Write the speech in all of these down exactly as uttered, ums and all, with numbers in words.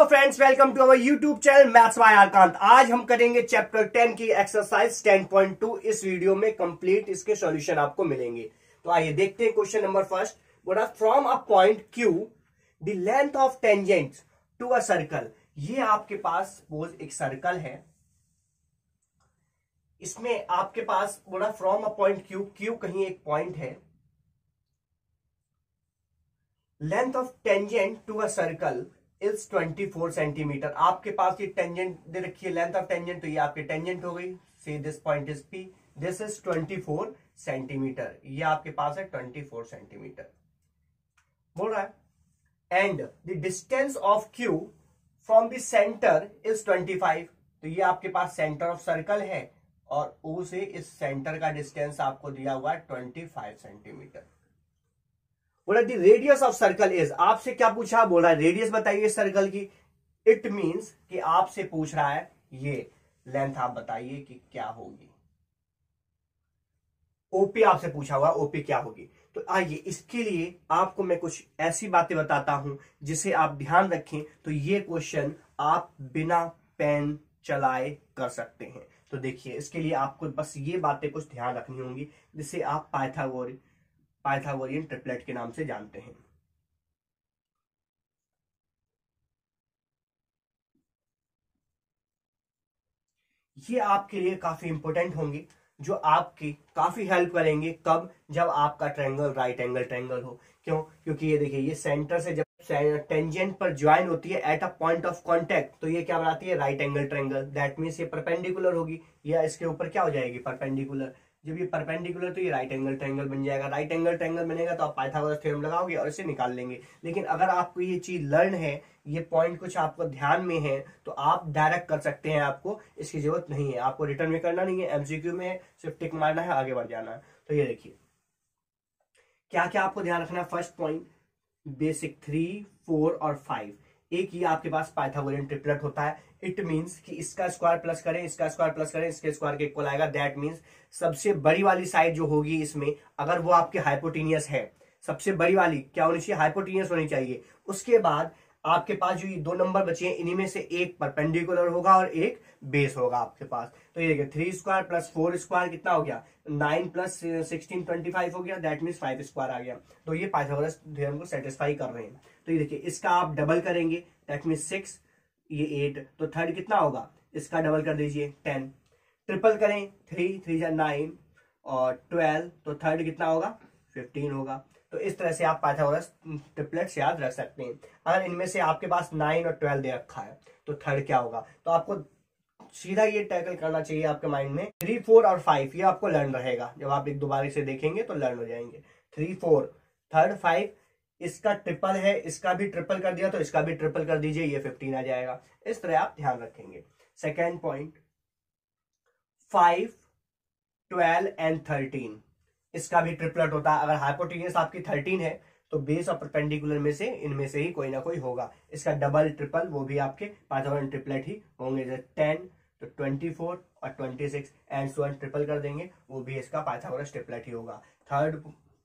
Friends, welcome to our YouTube channel maths by Arkant. आज हम करेंगे चैप्टर टेन की एक्सरसाइज टेन पॉइंट टू। इस वीडियो में कंप्लीट इसके सॉल्यूशन आपको मिलेंगे। तो आइए देखते हैं क्वेश्चन नंबर फर्स्ट। बोला from a point Q the length of tangent to a circle. ये आपके पास सपोज एक सर्कल है, इसमें आपके पास बोला from a point Q, Q कहीं एक पॉइंट है, length of tangent to a circle is twenty four centimetre. आपके पास ये टेंजेंट दे रखी है, लेंथ ऑफ टेंजेंट, तो ये आपकी टेंजेंट हो गई। See this point is P, this is twenty four centimetre. ये आपके पास है ट्वेंटी फोर सेंटीमीटर बोल रहा है। And the distance of Q from the centre is twenty five. तो ये आपके पास सेंटर ऑफ सर्कल है और ओ से इस सेंटर का डिस्टेंस आपको दिया हुआ है ट्वेंटी फाइव सेंटीमीटर। बोला the radius of circle is, आपसे क्या पूछा, बोला रेडियस बताइए सर्कल की। इट मींस कि आपसे पूछ रहा है ये लेंथ आप बताइए कि क्या होगी। ओपी आपसे पूछा हुआ, ओपी क्या होगी। तो आइए इसके लिए आपको मैं कुछ ऐसी बातें बताता हूं जिसे आप ध्यान रखें। तो ये क्वेश्चन आप बिना पेन चलाए कर सकते हैं। तो देखिए इसके लिए आपको बस ये बातें कुछ ध्यान रखनी होंगी जिसे आप पाइथागोरस पाइथागोरियन ट्रिपलेट के नाम से जानते हैं। ये आपके लिए काफी इंपॉर्टेंट होंगे, जो आपकी काफी हेल्प करेंगे। कब? जब आपका ट्रायंगल राइट एंगल ट्रायंगल हो। क्यों? क्योंकि ये देखिए, ये सेंटर से जब टेंजेंट पर ज्वाइन होती है at a point of contact, तो ये क्या बनाती है? Right angle triangle. That means ये परपेंडिकुलर होगी, या इसके ऊपर क्या हो जाएगी? परपेंडिकुलर। जब ये परपेंडिकुलर तो ये राइट एंगल ट्रायंगल बन जाएगा। राइट एंगल ट्रायंगल बनेगा तो आप पाइथागोरस थ्योरम लगाओगे और इसे निकाल लेंगे। लेकिन अगर आपको ये चीज लर्न है, ये पॉइंट कुछ आपको ध्यान में है, तो आप डायरेक्ट कर सकते हैं। आपको इसकी जरूरत नहीं है, आपको रिटर्न में करना नहीं है, एमसीक्यू में सिर्फ टिक मारना है, आगे बढ़ जाना है। तो ये देखिए क्या क्या आपको ध्यान रखना है। First point, basic three four और फाइव, एक ही आपके पास पाइथागोरियन ट्रिपलेट होता है। इट मींस कि इसका स्क्वायर प्लस करें, इसका स्क्वायर प्लस करें, इसके स्क्वायर के इक्वल आएगा। दैट मींस सबसे बड़ी वाली साइड जो होगी इसमें, अगर वो आपके हाइपोटेनियस है, सबसे बड़ी वाली क्या होनी चाहिए? हाइपोटेनियस होनी चाहिए। उसके बाद आपके पास जो ये दो नंबर बचे हैं, इन्हीं में से एक परपेंडिकुलर होगा और एक बेस होगा आपके पास। तो ये देखिए, three square plus four square कितना हो गया? Nine plus sixteen twenty five हो गया। दैट मीन्स फाइव स्क्वायर आ गया। तो ये पाइथागोरस थ्योरम को सेटिस्फाई कर रहे हैं। तो ये देखिए, इसका आप डबल करेंगे, दैट मीन्स सिक्स, ये एट, तो थर्ड कितना होगा? इसका डबल कर दीजिए, टेन। ट्रिपल करें, थ्री थ्री जा नाइन और ट्वेल्व, तो थर्ड कितना होगा? फिफ्टीन होगा। तो इस तरह से आप पाइथागोरस ट्रिपलेट्स याद रख सकते हैं। अगर इनमें से आपके पास नाइन और ट्वेल्व दे रखा है तो थर्ड क्या होगा? तो आपको सीधा ये टैकल करना चाहिए आपके माइंड में। थ्री फोर और फाइव ये आपको लर्न रहेगा, जब आप एक दोबारा से देखेंगे तो लर्न हो जाएंगे। थ्री फोर, थर्ड फाइव, इसका ट्रिपल है, इसका भी ट्रिपल कर दिया तो इसका भी ट्रिपल कर दीजिए, ये फिफ्टीन आ जाएगा। इस तरह आप ध्यान रखेंगे। Second point, five, twelve and thirteen, इसका भी ट्रिपलेट होता है। अगर हाइपोटेनियस आपकी थर्टीन है तो बेस और परपेंडिकुलर में से इनमें से ही कोई ना कोई होगा। इसका डबल ट्रिपल वो भी आपके पाइथागोरियन ट्रिपलेट ही होंगे। जैसे टेन तो ट्वेंटी फोर और twenty six and so on, triple कर देंगे, वो भी इसका पाइथागोरस ट्रिपलेट ही होगा। Third,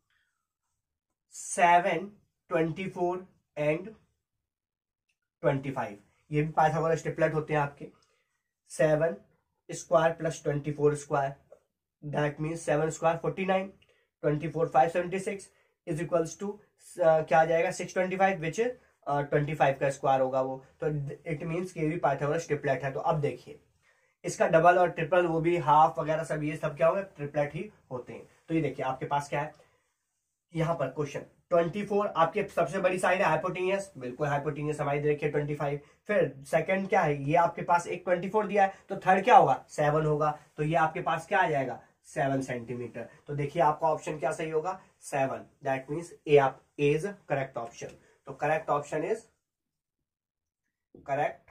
seven, twenty four and twenty five, ये भी पाइथागोरस ट्रिपलेट होते हैं आपके। Seven square plus twenty four square, that means seven square forty nine, twenty four five seventy six is equals to क्या आ जाएगा? Six twenty five, which twenty five का square होगा वो। तो इट मीन्स कि ये भी पाइथागोरस ट्रिपलेट है। तो अब देखिए, इसका डबल और ट्रिपल, वो भी हाफ वगैरह सब, ये सब क्या होगा? ट्रिपलेट ही होते हैं। तो ये देखिए आपके पास क्या है यहाँ पर क्वेश्चन, ट्वेंटी फोर आपकी सबसे बड़ी साइड है, हाइपोटेनियस, बिल्कुल हाइपोटेनियस हमारी देखिए ट्वेंटी फाइव। फिर सेकंड क्या है? ये आपके पास एक ट्वेंटी फोर दिया है, तो थर्ड क्या होगा? सेवन होगा। तो ये आपके पास क्या आ जाएगा? Seven centimetre. तो देखिए आपका ऑप्शन क्या सही होगा? सेवन। दैट मीन्स ए आप ए इज करेक्ट ऑप्शन। तो correct option is, correct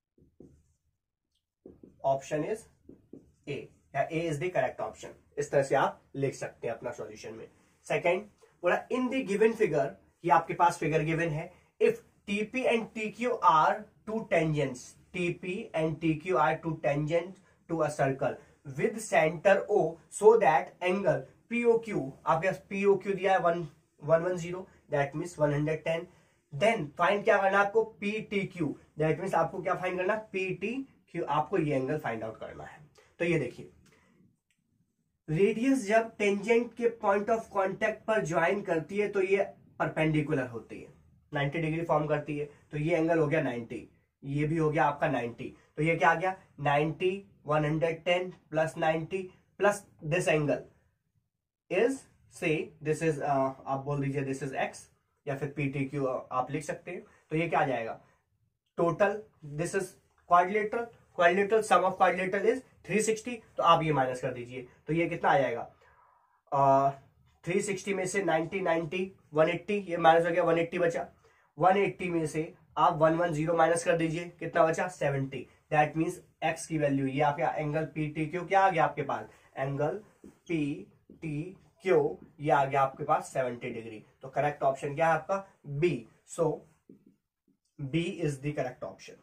option is A, या A is the correct option. इस तरह से आप लिख सकते हैं अपना सॉल्यूशन में। सेकंड बोला इन द गिवन फिगर, ये आपके पास फिगर गिवन है, if TP and TQ are two tangents, TP and TQ are two tangent to a circle with center O so that angle P O Q, आपके पास P O Q दिया है one one one zero, that means one hundred ten, then find क्या करना है आपको, P T Q, that means आपको क्या find करना है, पी टी क्यू, आपको ये एंगल फाइंड आउट करना है। तो ये देखिए रेडियस जब टेंजेंट के पॉइंट ऑफ कांटेक्ट पर ज्वाइन करती है तो ये परपेंडिकुलर होती है, नाइंटी डिग्री फॉर्म करती है। तो ये एंगल हो गया नाइंटी, ये भी हो गया आपका नाइंटी, तो ये क्या आ गया ninety, one hundred ten plus ninety plus this angle is से दिस इज आप बोल दीजिए दिस इज एक्स या फिर पी टी क्यू आप लिख सकते हैं। तो ये क्या आ जाएगा total, this is quadrilateral, quadrilateral sum of quadrilateral is three sixty, तो आप ये माइनस कर दीजिए। तो ये कितना आ जाएगा थ्री सिक्सटी में से नाइंटी नाइंटी वन एट्टी, ये माइनस हो गया वन एट्टी बचा, वन एट्टी में से आप वन वन जीरो माइनस कर दीजिए, कितना बचा सेवेंटी, दैट मीन्स एक्स की वैल्यू ये आपका एंगल पी टी क्यू क्या आ गया आपके पास, एंगल पी टी क्यू ये आ गया आपके पास सेवेंटी डिग्री। तो करेक्ट ऑप्शन क्या है आपका B, so B is the correct option.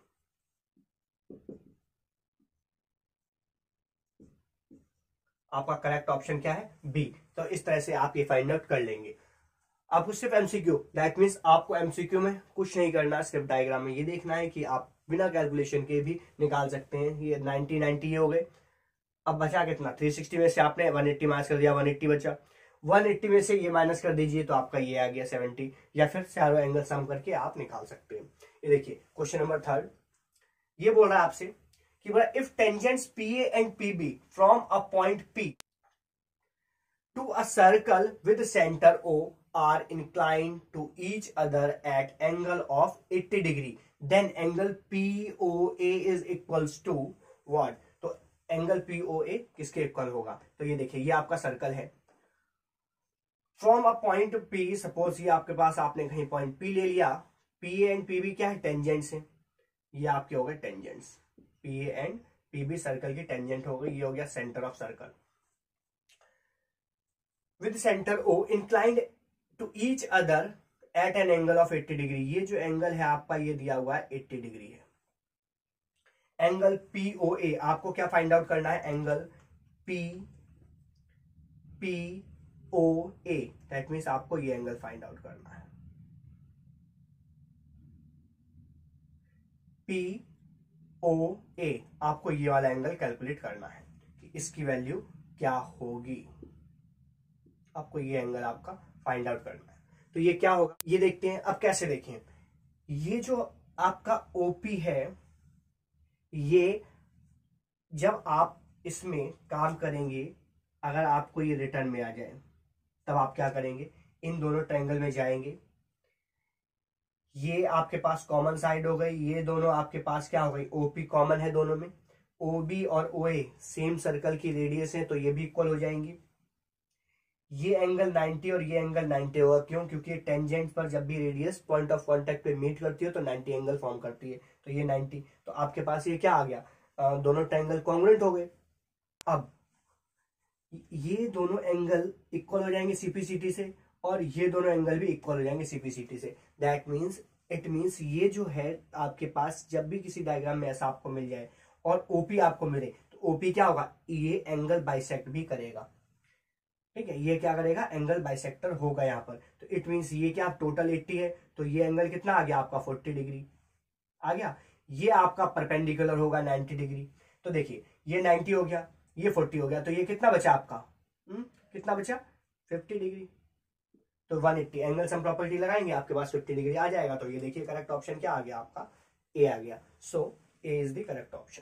आपका करेक्ट ऑप्शन क्या है बी। तो इस तरह से आप ये फाइंड आउट कर लेंगे। आपको सिर्फ एमसीक्यू, दैट मीन्स आपको एमसीक्यू में कुछ नहीं करना, सिर्फ डायग्राम में ये देखना है कि आप बिना कैलकुलेशन के भी निकाल सकते हैं। ये नाइंटी नाइंटी हो गए, अब बचा कितना थ्री सिक्सटी में से आपने वन एट्टी माइनस कर दिया, वन एट्टी बचा, वन एट्टी में से ये माइनस कर दीजिए तो आपका ये आ गया सेवेंटी, या फिर चारों एंगल सम करके आप निकाल सकते हैं। ये देखिए क्वेश्चन नंबर थर्ड, ये बोल रहा है आपसे कि बोला if tangents P A and P B from a point P to a circle with centre O are inclined to each other at angle of eighty degree, then angle P O A is equals to what. तो angle P O A किसके equal होगा, तो ये देखिए ये आपका circle है from a point P, suppose ये आपके पास आपने कहीं पॉइंट पी ले लिया, P A and P B क्या है टेंजेंट्स है, ये आपके हो गए tangents, P A and P B circle की टेंजेंट हो गई, ये हो गया centre of circle with centre O inclined to each other at an angle of eighty degree. ये जो एंगल है आपका ये दिया हुआ है एट्टी डिग्री है। एंगल पी ओ ए आपको क्या फाइंड आउट करना है, angle P P O A, that means आपको ये एंगल फाइंड आउट करना है, पी ओ ए आपको ये वाला एंगल कैलकुलेट करना है कि इसकी वैल्यू क्या होगी, आपको ये एंगल आपका फाइंड आउट करना है। तो ये क्या होगा ये देखते हैं। अब कैसे देखें, ये जो आपका ओपी है ये जब आप इसमें काम करेंगे, अगर आपको ये रिटर्न में आ जाए तब आप क्या करेंगे, इन दोनों ट्रायंगल में जाएंगे, ये आपके पास कॉमन साइड हो गई, ये दोनों आपके पास क्या हो गई ओपी कॉमन है दोनों में, ओबी और ओए सेम सर्कल की रेडियस है तो ये भी इक्वल हो जाएंगे। ये एंगल नाइंटी और ये एंगल नाइंटी होगा, क्यों, क्योंकि टेंजेंट पर जब भी रेडियस पॉइंट ऑफ कांटेक्ट पे मीट करती है तो नाइंटी एंगल फॉर्म करती है, तो ये नाइंटी, तो आपके पास ये क्या आ गया, आ, दोनों ट्रायंगल कॉन्ग्रुएंट हो गए। अब ये दोनों एंगल इक्वल हो जाएंगे सीपीसीटी से और ये दोनों एंगल भी इक्वल हो जाएंगे सीपीसीटी से, दैट मीन्स इट मीन्स ये जो है आपके पास जब भी किसी डायग्राम में ऐसा आपको मिल जाए और ओपी आपको मिले तो ओपी क्या होगा, ये एंगल बाइसेक्ट भी करेगा, ठीक है, ये क्या करेगा एंगल बाइसेक्टर होगा यहाँ पर। तो इट मीन्स ये क्या टोटल एट्टी है तो ये एंगल कितना आ गया आपका फोर्टी डिग्री आ गया, ये आपका परपेंडिकुलर होगा नाइंटी डिग्री। तो देखिए ये नाइंटी हो गया, ये फोर्टी हो गया, तो ये कितना बचा आपका, हुँ? कितना बचा फिफ्टी डिग्री। तो one eighty angle sum property लगाएंगे आपके पास फिफ्टी डिग्री आ जाएगा। तो ये देखिए करेक्ट ऑप्शन क्या आ गया आपका ए आ गया, so A is the correct option.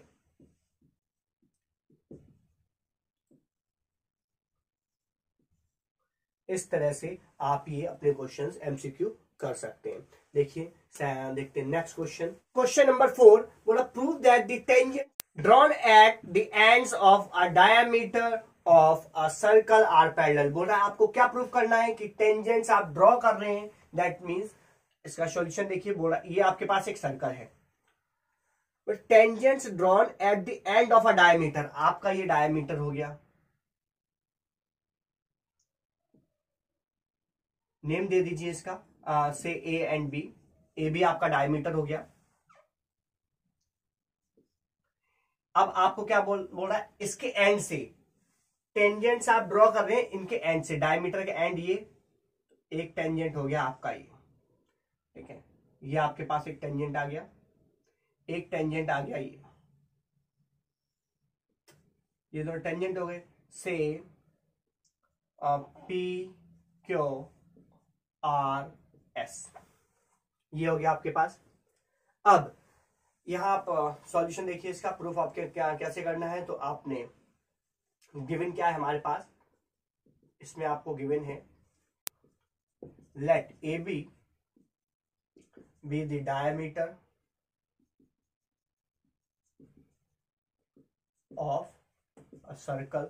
इस तरह से आप ये अपने क्वेश्चंस एमसीक्यू कर सकते हैं। देखिए देखते हैं next question, question number four बोला prove that the tangent drawn at the ends of a diameter of a circle are parallel. बोल रहा है आपको क्या प्रूव करना है कि टेंजेंट्स आप ड्रॉ कर रहे हैं, दैट मींस इसका सॉल्यूशन देखिए। बोल रहा ये आपके पास एक सर्कल है, tangents drawn at the end of a diameter, आपका ये डायमीटर हो गया, नेम दे दीजिए इसका आ, से A and B, A B आपका डायमीटर हो गया। अब आपको क्या बोल बोल रहा है, इसके एंड से टेंजेंट्स आप ड्रॉ कर रहे हैं, इनके एंड से डायमीटर के एंड, ये एक टेंजेंट हो गया आपका ये, ठीक है, ये आपके पास एक टेंजेंट आ गया, एक टेंजेंट आ गया, ये ये दोनों टेंजेंट हो गए। से पी क्यू आर एस, ये हो गया आपके पास। अब यहां आप सॉल्यूशन देखिए, इसका प्रूफ आपके क्या कैसे करना है। तो आपने गिवन क्या है हमारे पास, इसमें आपको गिवन है let A B be the diameter of a circle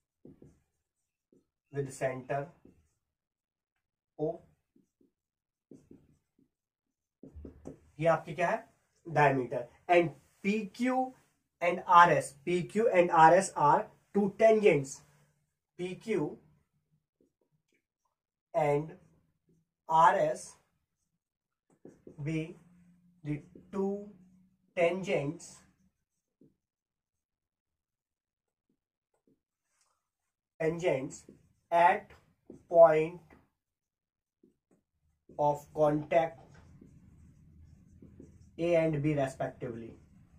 with centre O, ये आपकी क्या है diameter, and P Q and R S, P Q and R S are two tangents, P Q and R S be the two tangents tangents at point of contact A and B respectively.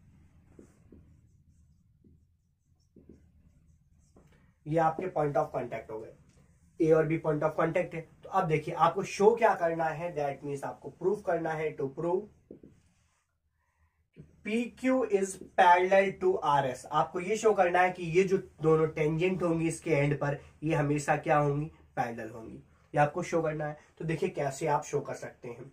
ये आपके point of contact हो गए, ए और B point of contact है। तो अब देखिए आपको शो क्या करना है, दैट मीन्स आपको प्रूफ करना है। To prove P Q is parallel to R S, आपको ये शो करना है कि ये जो दोनों टेंजेंट होंगी इसके एंड पर, ये हमेशा क्या होंगी, पैरेलल होंगी, ये आपको शो करना है। तो देखिए कैसे आप शो कर सकते हैं।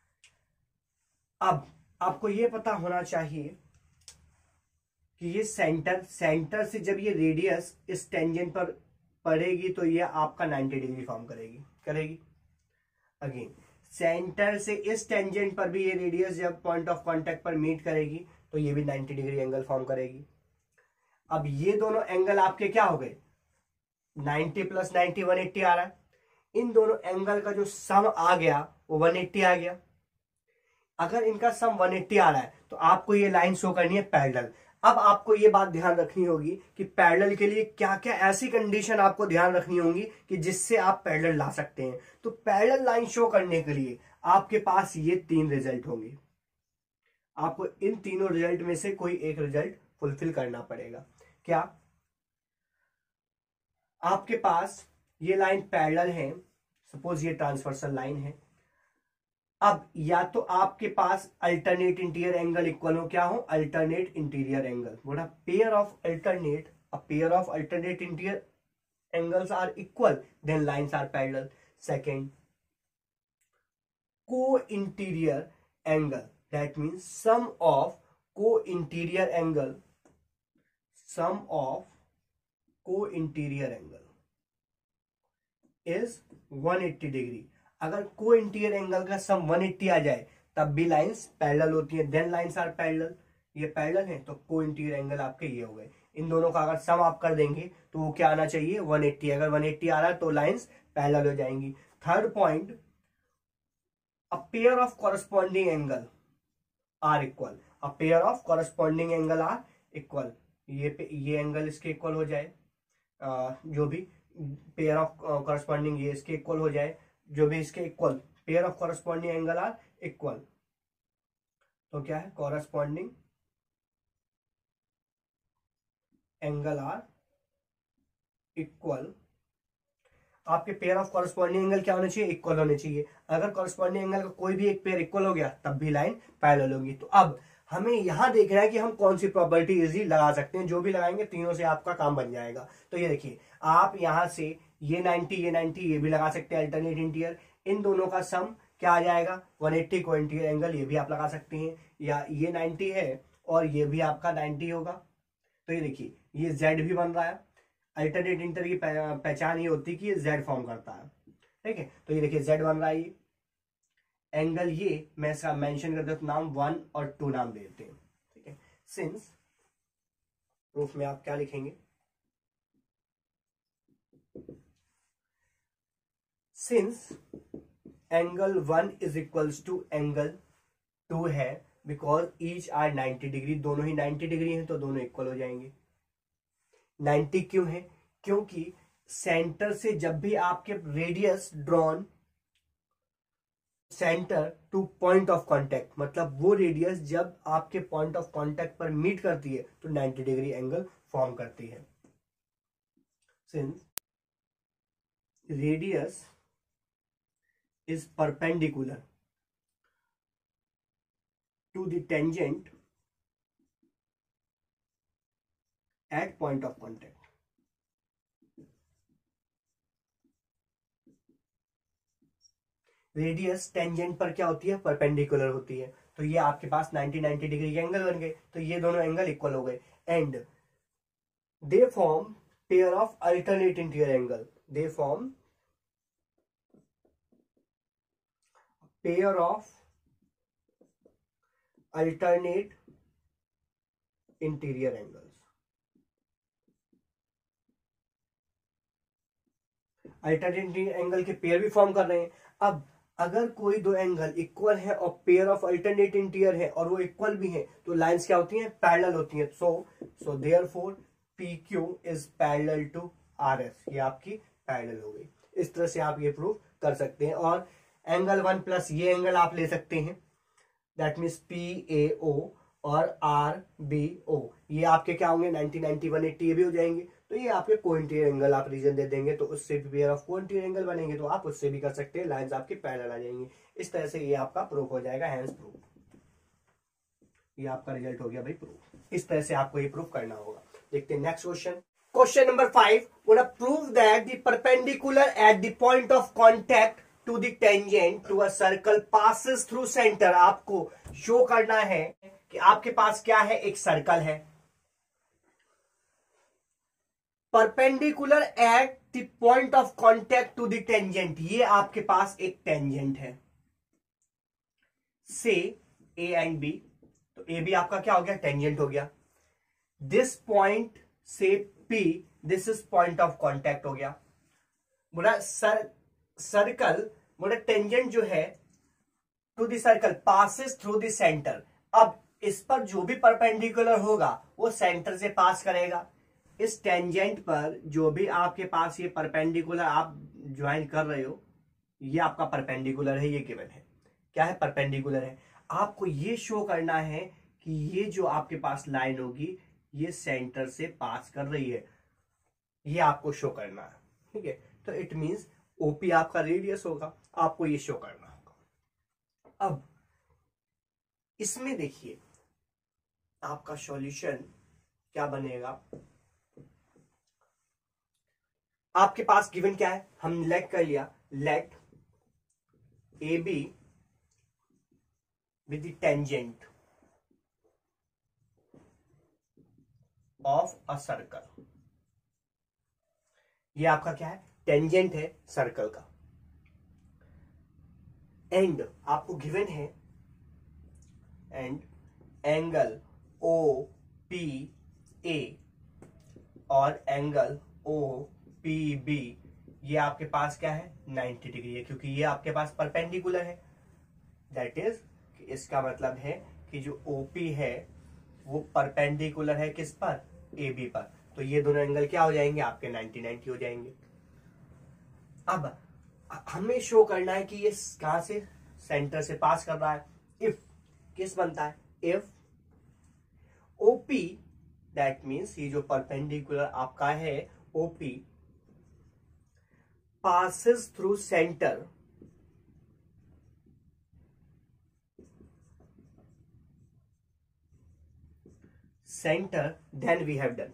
अब आपको ये पता होना चाहिए कि ये सेंटर सेंटर से जब ये रेडियस इस टेंजेंट पर पड़ेगी तो ये आपका नाइंटी डिग्री फॉर्म करेगी करेगी अगेन सेंटर से इस टेंजेंट पर भी ये रेडियस जब पॉइंट ऑफ कांटेक्ट पर मीट करेगी तो ये भी नाइंटी डिग्री एंगल फॉर्म करेगी। अब ये दोनों एंगल आपके क्या हो गए, ninety plus ninety one eighty आ रहा है। इन दोनों एंगल का जो सम आ गया वो वन एट्टी आ गया। अगर इनका सम वन एट्टी आ रहा है तो आपको ये लाइन शो करनी है पैरेलल। अब आपको ये बात ध्यान रखनी होगी कि पैरेलल के लिए क्या क्या ऐसी कंडीशन आपको ध्यान रखनी होगी कि जिससे आप पैरेलल ला सकते हैं। तो पैरेलल लाइन शो करने के लिए आपके पास ये तीन रिजल्ट होंगे, आपको इन तीनों रिजल्ट में से कोई एक रिजल्ट फुलफिल करना पड़ेगा। क्या आपके पास ये लाइन पैरेलल है, सपोज ये ट्रांसवर्सल लाइन है। अब या तो आपके पास अल्टरनेट इंटीरियर एंगल इक्वल हो, क्या हो, अल्टरनेट इंटीरियर एंगल, बोला pair of alternate a pair of alternate interior angles are equal then lines are parallel. Second, co interior angle, that means sum of co interior angle, sum of co interior angle is one eighty degree. अगर co interior angle का सम one eighty आ जाए तब भी lines parallel होती है, then lines are parallel. ये parallel है तो को इंटीरियर एंगल आपके ये हो गए। इन दोनों का अगर सम आप कर देंगे तो वो क्या आना चाहिए, वन एट्टी। अगर वन एट्टी आ रहा है तो लाइंस पैरेलल हो जाएंगी। Third point, a pair of corresponding angle are equal, a pair of corresponding angle are equal. ये ये एंगल इसके इक्वल हो जाए, आ, जो भी पेयर ऑफ कॉरस्पॉन्डिंग ये इसके इक्वल हो जाए, जो भी इसके equal, pair of corresponding angle are equal. तो क्या है, कॉरस्पॉन्डिंग एंगल आर इक्वल। आपके पेयर ऑफ कॉरस्पॉन्डिंग एंगल क्या होने चाहिए, इक्वल होने चाहिए। अगर कॉरस्पॉन्डिंग एंगल का कोई भी एक पेयर इक्वल हो गया तब भी लाइन पैरेलल होगी। तो अब हमें यहां देखना है कि हम कौन सी प्रॉपर्टी इजी लगा सकते हैं। जो भी लगाएंगे तीनों से आपका काम बन जाएगा। तो ये देखिए, आप यहां से ये नाइंटी ये नाइंटी ये भी लगा सकते हैं अल्टरनेट इंटीरियर। इन दोनों का सम क्या आ जाएगा, one eighty co interior angle, ये भी आप लगा सकते हैं। या ये नाइंटी है और ये भी आपका नाइंटी होगा। तो ये देखिए, ये जेड भी बन रहा है। अल्टरनेट इंटीरियर की पहचान ये होती है कि ये जेड फॉर्म करता है, ठीक है। तो ये देखिए जेड बन रहा है। ये एंगल ये मैं इसका मेंशन कर देता, नाम वन और टू नाम दे देते हैं, ठीक है। सिंस प्रूफ में आप क्या लिखेंगे, since angle one is equals to angle two है, because each are ninety degree, दोनों ही नाइंटी डिग्री हैं तो दोनों इक्वल हो जाएंगे। नाइंटी क्यों है, क्योंकि सेंटर से जब भी आपके radius drawn centre to point of contact, मतलब वो रेडियस जब आपके पॉइंट ऑफ कांटेक्ट पर मीट करती है तो नाइंटी डिग्री एंगल फॉर्म करती है। Since radius is perpendicular to the tangent at point of contact. Radius tangent पर क्या होती है, परपेंडिकुलर होती है, तो ये आपके पास नाइंटी नाइंटी डिग्री के एंगल बन गए, तो ये दोनों एंगल इक्वल हो गए and they form pair of alternate interior angle, they form pair of alternate interior angles. Alternate angle के पेयर भी फॉर्म कर रहे हैं। अब अगर कोई दो एंगल इक्वल है और पेयर ऑफ अल्टरनेट इंटीरियर है और वो इक्वल भी है तो लाइंस क्या होती हैं, पैरेलल होती हैं। So so therefore P Q is parallel to R S, ये आपकी पैरेलल हो गई। इस तरह से आप ये प्रूव कर सकते हैं। और एंगल वन प्लस ये एंगल आप ले सकते हैं, that means P A O और आर बी ओ, ये आपके क्या होंगे, नाइंटी नाइंटी वन एट्टी ये भी हो जाएंगे। तो ये आपके को इंटीरियर एंगल आप रीजन दे देंगे तो उससे भी pair of co interior angle बनेंगे, तो आप उससे भी कर सकते हैं, लाइंस आपकी पैरेलल आ जाएंगी। इस तरह से ये आपका प्रूफ हो जाएगा, हैंस प्रूफ। ये आपका रिजल्ट हो गया भाई प्रूफ। इस तरह से आपको ये प्रूफ करना होगा। देखते हैं next question. Question number five, would prove that the perpendicular at the point of contact to the tangent to a circle passes through centre. आपको शो करना है कि आपके पास क्या है, एक सर्कल है, perpendicular at the point of contact to the tangent, ये आपके पास एक टेंजेंट है, से ए एंड बी, तो ए बी आपका क्या हो गया, टेंजेंट हो गया। दिस पॉइंट से P, this is point of contact हो गया। बोला सर सर्कल, बोला टेंजेंट जो है to the circle passes through the centre. अब इस पर जो भी परपेंडिकुलर होगा वो सेंटर से पास करेगा। इस टेंजेंट पर जो भी आपके पास ये परपेंडिकुलर आप ज्वाइन कर रहे हो, ये आपका परपेंडिकुलर है, ये गिवन है। क्या है, परपेंडिकुलर है। आपको ये शो करना है कि ये जो आपके पास लाइन होगी ये सेंटर से पास कर रही है, ये आपको शो करना है, ठीक है। तो इट मींस ओपी आपका रेडियस होगा, आपको ये शो करना होगा। अब इसमें देखिए आपका सॉल्यूशन क्या बनेगा। आपके पास गिवन क्या है, हम लेट कर लिया, let A B with the tangent of a circle. ये आपका क्या है, टेंजेंट है सर्कल का, एंड आपको गिवन है and angle O P A और एंगल ओ पी बी, ये आपके पास क्या है, नाइंटी डिग्री है, क्योंकि ये आपके पास परपेंडिकुलर है। दैट इज, इसका मतलब है कि जो ओपी है वो परपेंडिकुलर है किस पर, ए बी पर, तो ये दोनों एंगल क्या हो जाएंगे, आपके नाइंटी नाइंटी हो जाएंगे। अब हमें शो करना है कि ये कहां से, सेंटर से पास कर रहा है। इफ किस बनता है, इफ ओपी, दैट मीन्स ये जो परपेंडिकुलर आपका है OP passes through center center then we have done।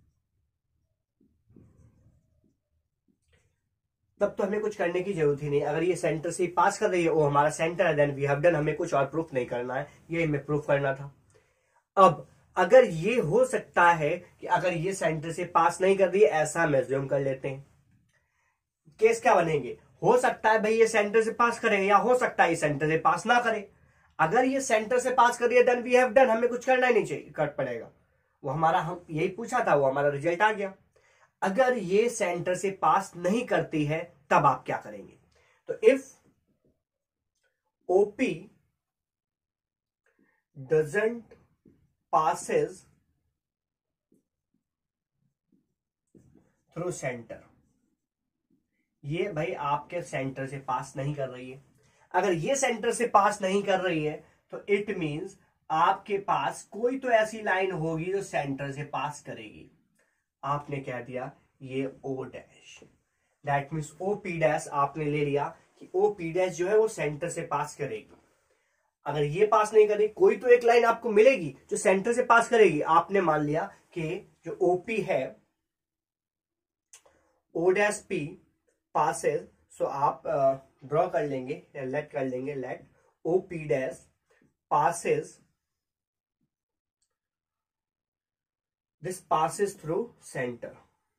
तब तो हमें कुछ करने की जरूरत ही नहीं, अगर ये सेंटर से पास कर रही है वो हमारा सेंटर है, देन वी हैव डन, हमें कुछ और प्रूफ नहीं करना है, ये हमें प्रूफ करना था। अब अगर ये हो सकता है कि अगर ये सेंटर से पास नहीं कर रही है, ऐसा हम एज्यूम कर लेते हैं, केस क्या बनेंगे, हो सकता है भाई ये सेंटर से पास करे या हो सकता है ये सेंटर से पास ना करे। अगर ये सेंटर से पास कर रही है देन वी हैव डन, हमें कुछ करना ही नहीं चाहिए, कट पड़ेगा, वो हमारा, हम यही पूछा था, वो हमारा रिजल्ट आ गया। अगर ये सेंटर से पास नहीं करती है तब आप क्या करेंगे, तो if OP doesn't passes through centre, ये भाई आपके सेंटर से पास नहीं कर रही है। अगर ये सेंटर से पास नहीं कर रही है तो इट मींस आपके पास कोई तो ऐसी लाइन होगी जो सेंटर से पास करेगी। आपने कह दिया ये O dash, that means O P dash आपने ले लिया कि ओ पी डैश जो है वो सेंटर से पास करेगी। अगर ये पास नहीं करेगी, कोई तो एक लाइन आपको मिलेगी जो सेंटर से पास करेगी। आपने मान लिया कि जो ओपी है, O dash P passes, so आप ड्रॉ uh, कर लेंगे या लेट कर लेंगे, let O P dash passes, this passes through centre.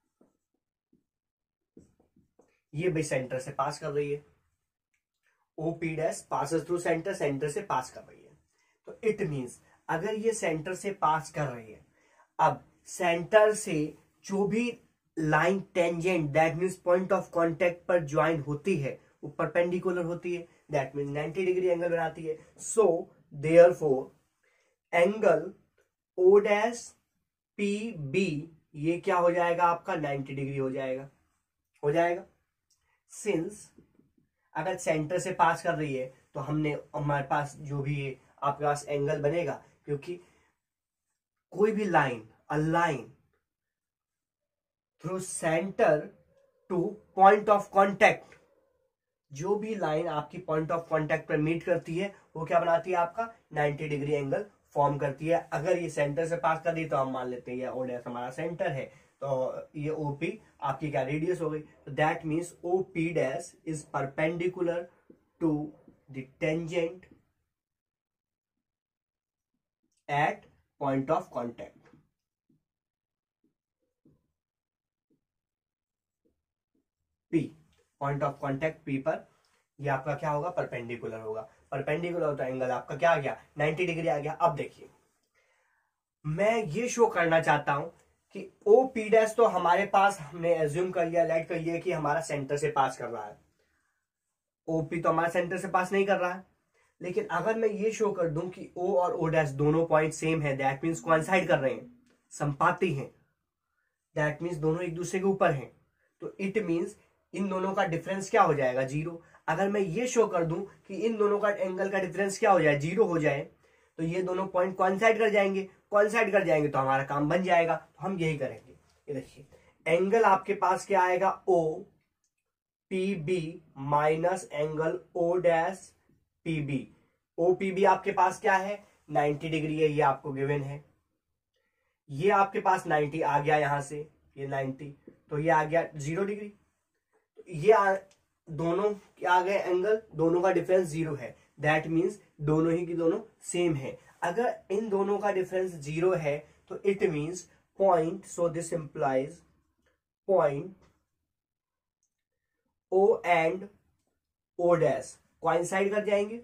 ये भी सेंटर से पास कर रही है, O P dash passes through centre, centre से पास कर रही है। तो इट मींस अगर ये सेंटर से पास कर रही है, अब सेंटर से जो भी line tangent that means point of contact पर ज्वाइन होती है वो परपेंडिकुलर होती है, that means ninety degree angle बनाती है। So therefore angle O dash P B ये क्या हो जाएगा आपका, नाइंटी डिग्री हो जाएगा, हो जाएगा। सिंस अगर सेंटर से पास कर रही है तो हमने हमारे पास जो भी आपके पास एंगल बनेगा, क्योंकि कोई भी line, a line through centre to point of contact, जो भी लाइन आपकी पॉइंट ऑफ कांटेक्ट पर मीट करती है वो क्या बनाती है, आपका नाइंटी डिग्री एंगल फॉर्म करती है। अगर ये सेंटर से पास कर रही है तो हम मान लेते हैं ये ओ डैश हमारा सेंटर है, तो ये ओपी आपकी क्या रेडियस हो गई। तो that means O P dash is perpendicular to the tangent at point of contact. P point of contact P पर ये आपका क्या होगा, परपेंडिकुलर होगा। परपेंडिकुलर होता है एंगल आपका क्या आ गया, नाइंटी डिग्री आ गया। अब देखिए मैं ये शो करना चाहता हूं कि ओ पी डैश तो हमारे पास हमने एज्यूम कर लिया, लाइट कर लिया कि हमारा सेंटर से पास कर रहा है। ओपी तो हमारा सेंटर से पास नहीं कर रहा है, लेकिन अगर मैं ये शो कर दूं कि ओ और ओ डैश दोनों पॉइंट सेम है, दैट मीन्स कोइंसाइड कर रहे हैं, संपाती हैं, दैट मीन्स दोनों एक दूसरे के ऊपर हैं, तो इट मीन्स इन दोनों का डिफरेंस क्या हो जाएगा, जीरो। अगर मैं ये शो कर दूं कि इन दोनों का एंगल का डिफरेंस क्या हो जाए, जीरो हो जाए, तो ये दोनों पॉइंट कोइंसाइड कर जाएंगे, कोइंसाइड कर जाएंगे तो हमारा काम बन जाएगा। तो हम यही करेंगे। ये देखिए एंगल आपके पास क्या आएगा, O P B minus angle O dash P B. O P B आपके पास क्या है, नाइंटी डिग्री है, ये आपको गिवन है। ये आपके पास नाइंटी आ गया, यहां से ये नाइंटी, तो ये आ गया जीरो डिग्री। ये आ, दोनों क्या आ गए एंगल, दोनों का डिफरेंस जीरो है, दैट मीन्स दोनों ही की दोनों सेम है। अगर इन दोनों का डिफरेंस जीरो है तो it means point, so this implies point O and O dash coincide कर जाएंगे,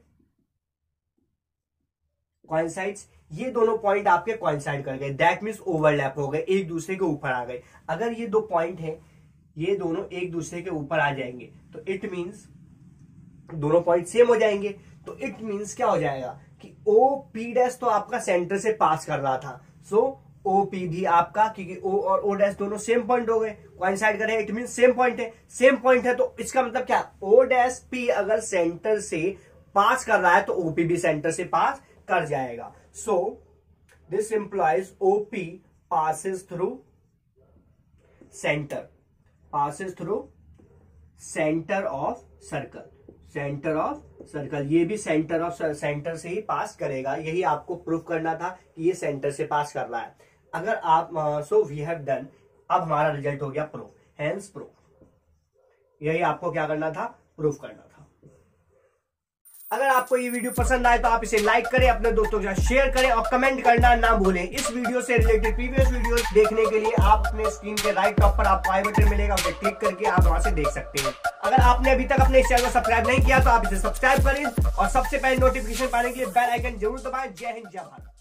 कोइंसाइड्स, ये दोनों पॉइंट आपके कोइंसाइड कर गए, दैट मीन्स ओवरलैप हो गए, एक दूसरे के ऊपर आ गए। अगर ये दो पॉइंट हैं ये दोनों एक दूसरे के ऊपर आ जाएंगे तो इट मीन्स दोनों पॉइंट सेम हो जाएंगे। तो इट मीन्स क्या हो जाएगा कि ओ पी डैश तो आपका सेंटर से पास कर रहा था, सो ओ पी भी आपका, क्योंकि ओ और ओ डैश दोनों सेम पॉइंट हो गए, कोइंसाइड कर रहे हैं, इट मीन्स सेम पॉइंट है, सेम पॉइंट है। तो इसका मतलब क्या, ओ डैश पी अगर सेंटर से पास कर रहा है तो ओपी भी सेंटर से पास कर जाएगा। So this implies OP passes through centre, passes through center of circle, centre of circle, ये भी सेंटर ऑफ सेंटर से ही पास करेगा। यही आपको प्रूफ करना था कि ये सेंटर से पास कर रहा है। अगर आप सो वी हैव डन, अब हमारा रिजल्ट हो गया प्रूफ, हेंस प्रूफ। यही आपको क्या करना था, प्रूफ करना था। अगर आपको ये वीडियो पसंद आए तो आप इसे लाइक करें, अपने दोस्तों के साथ शेयर करें और कमेंट करना ना भूलें। इस वीडियो से रिलेटेड प्रीवियस वीडियोस देखने के लिए आप अपने स्क्रीन के राइट टॉप पर आपको आई बटन मिलेगा, उसे क्लिक करके आप वहां से देख सकते हैं। अगर आपने अभी तक अपने इस चैनल को सब्सक्राइब नहीं किया तो आप इसे सब्सक्राइब करें और सबसे पहले नोटिफिकेशन पाने के लिए बेल आइकन जरूर दबाएं। जय हिंद, जय भारत।